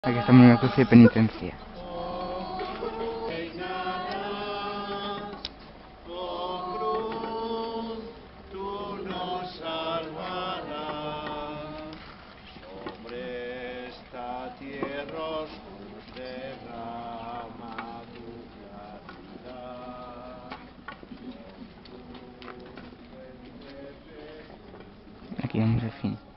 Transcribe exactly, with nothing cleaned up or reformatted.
Aquí estamos en la cruz de penitencia. Aquí vamos al fin.